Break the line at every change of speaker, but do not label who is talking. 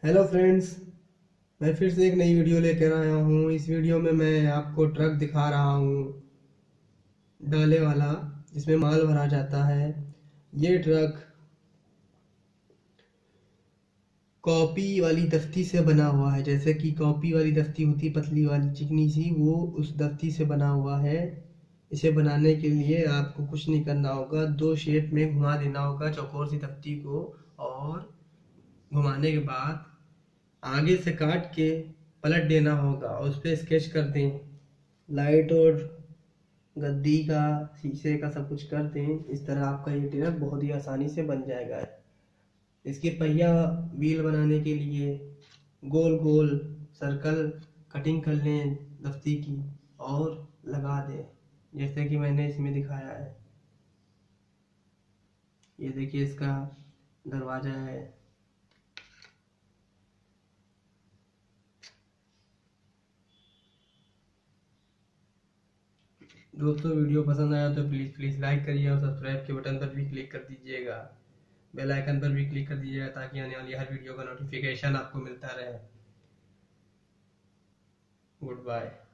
Hello friends, मैं फिर से एक नई वीडियो लेकर आया हूँ। इस वीडियो में मैं आपको ट्रक दिखा रहा हूँ, डाले वाला, जिसमें माल भरा जाता है। ये ट्रक कॉपी वाली दफ्ती से बना हुआ है। जैसे कि कॉपी वाली दफ्ती होती, पतली वाली चिकनी सी, वो उस दफ्ती से बना हुआ है। इसे बनाने के लिए आपको कुछ नहीं करना होगा, दो शेप में घुमा देना होगा चौकोर सी दफ्ती को, और घुमाने के बाद आगे से काट के पलट देना होगा और उस पर स्केच कर दें। लाइट और गद्दी का, शीशे का सब कुछ कर दें। इस तरह आपका ये ट्रक बहुत ही आसानी से बन जाएगा। इसके पहिया व्हील बनाने के लिए गोल गोल सर्कल कटिंग कर लें दफ्ती की और लगा दें, जैसे कि मैंने इसमें दिखाया है। ये देखिए, इसका दरवाजा है। दोस्तों, वीडियो पसंद आया तो प्लीज़ लाइक करिए और सब्सक्राइब के बटन पर भी क्लिक कर दीजिएगा। बेल आइकन पर भी क्लिक कर दीजिएगा ताकि आने वाली हर वीडियो का नोटिफिकेशन आपको मिलता रहे। Good bye.